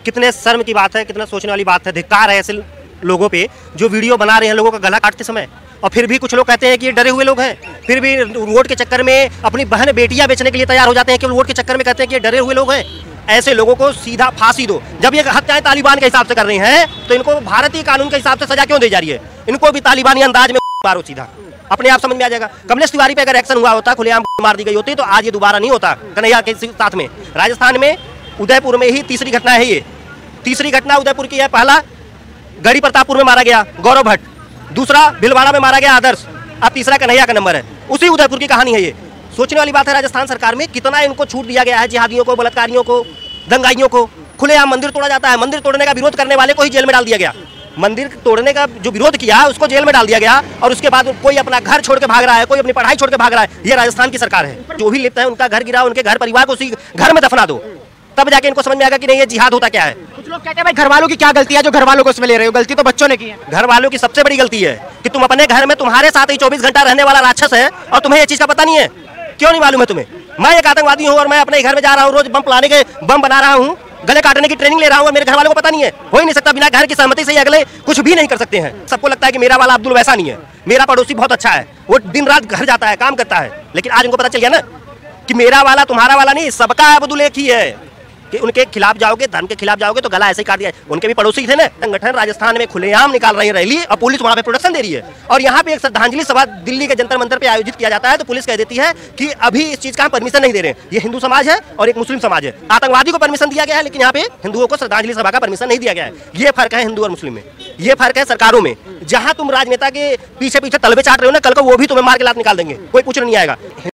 कितने शर्म की बात है, कितना सोचने वाली बात है। धिक्कार है ऐसे लोगों पे जो वीडियो बना रहे हैं लोगों का गला काटते समय, और फिर भी कुछ लोग कहते हैं कि ये डरे हुए लोग हैं, फिर भी वोट के चक्कर में अपनी बहन बेटियां बेचने के लिए तैयार हो जाते हैं, केवल वोट के चक्कर में कहते हैं कि ये डरे हुए लोग हैं। ऐसे लोगों को सीधा फांसी दो। जब ये हत्याएं तालिबान के हिसाब से कर रही हैं तो इनको भारतीय कानून के हिसाब से सजा क्यों दी जा रही है? इनको भी तालिबानी अंदाज में मारो सीधा, अपने आप समझ में आ जाएगा। कमलेश तिवारी पे अगर एक्शन हुआ होता, खुलेआम मार दी गई होती, तो आज ये दोबारा नहीं होता कन्हैया के साथ में। राजस्थान में उदयपुर में ही तीसरी घटना है, ये तीसरी घटना उदयपुर की है। पहला गढ़ी प्रतापपुर में मारा गया गौरव भट्ट, दूसरा भीलवाड़ा में मारा गया आदर्श, अब तीसरा कन्हैया का नंबर है। उसी उदयपुर की कहानी है ये। सोचने वाली बात है राजस्थान सरकार में कितना इनको छूट दिया गया है। जिहादियों को, बलात्कारियों को, दंगाइयों को खुलेआम मंदिर तोड़ा जाता है। मंदिर तोड़ने का विरोध करने वाले को ही जेल में डाल दिया गया। मंदिर तोड़ने का जो विरोध किया उसको जेल में डाल दिया गया, और उसके बाद कोई अपना घर छोड़ के भाग रहा है, कोई अपनी पढ़ाई छोड़ के भाग रहा है। ये राजस्थान की सरकार है। जो भी लिप्त है उनका घर गिरा, उनके घर परिवार को उसी घर में दफना दो, तब जाके इनको समझ में आएगा कि नहीं ये जिहाद होता क्या है। कुछ लोग कहते हैं भाई घर वालों की क्या गलती है जो घर वालों को इसमें ले रहे हो? गलती तो बच्चों ने की है। घर वालों की सबसे बड़ी गलती है कि तुम अपने घर में तुम्हारे साथ ही 24 घंटा रहने वाला राक्षस है और तुम्हें ये चीज का पता नहीं है। क्यों नहीं मालूम है तुम्हें? मैं एक आतंकवादी हूँ और मैं अपने घर में जा रहा हूँ, रोज बम प्लाने के बम बना रहा हूँ, गले काटने की ट्रेनिंग ले रहा हूँ, और मेरे घर वालों को पता नहीं है। हो ही नहीं सकता, बिना घर की सहमति से अगले कुछ भी नहीं कर सकते हैं। सबको लगता है कि मेरा वाला अब्दुल वैसा नहीं है, मेरा पड़ोसी बहुत अच्छा है, वो दिन रात घर जाता है, काम करता है। लेकिन आज उनको पता चल गया ना कि मेरा वाला तुम्हारा वाला नहीं, सबका अब्दुल एक ही है। कि उनके खिलाफ जाओगे, धर्म के खिलाफ जाओगे तो गला ऐसे ही काट दिया। उनके भी पड़ोसी थे ना। संगठन राजस्थान में खुलेआम निकाल रही है रैली, और पुलिस वहां पे प्रोटेक्शन दे रही है। और यहाँ पे एक श्रद्धांजलि सभा दिल्ली के जंतर मंतर पे आयोजित किया जाता है, तो पुलिस कह देती है कि अभी इस चीज का हम परमिशन नहीं दे रहे हैं। ये हिंदू समाज है और एक मुस्लिम समाज है। आतंकवादी को परमिशन दिया गया है, लेकिन यहाँ पे हिंदुओं को श्रद्धांजलि सभा का परमिशन नहीं दिया गया है। ये फर्क है हिंदू और मुस्लिम में, ये फर्क है सरकारों में। जहाँ तुम राजनेता के पीछे पीछे तलबे चाट रहे हो ना, कल को वो भी तुम्हें मार के लात निकाल देंगे, कोई पूछने नहीं आएगा।